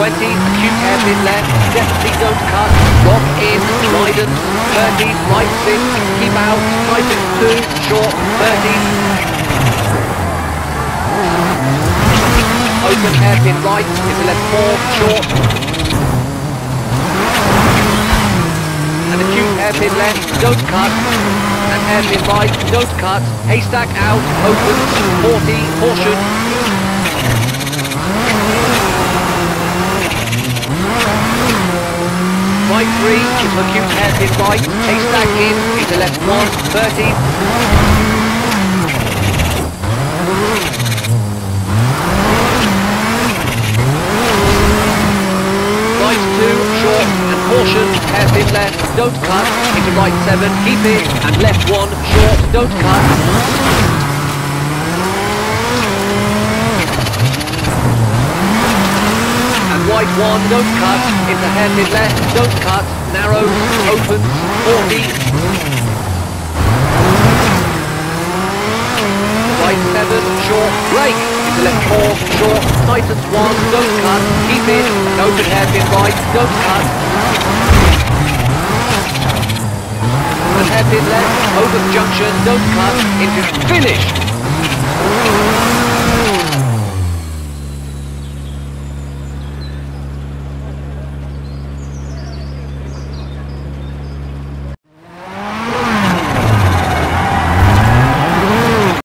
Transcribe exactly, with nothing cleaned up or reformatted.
twenty, acute hairpin left, definitely don't cut, lock in, widen, thirty, right six, keep out, tighten two, short, thirty. Open hairpin right, into left four, short. And acute hairpin left, don't cut. And hairpin right, don't cut. Haystack out, open, forty, caution. Right three, into acute hairpin right, haystack in, into left one, thirty. Right two, short, and caution, hairpin left, don't cut, into right seven, keep it, and left one, short, don't cut. And right one, don't cut, into hairpin left, don't cut, narrow, open, forty. Right seven, short, brake, into left four, short, tightens one, don't cut, keep it, and open hairpin right, don't cut. And hairpin left, over junction, don't cut, into finish.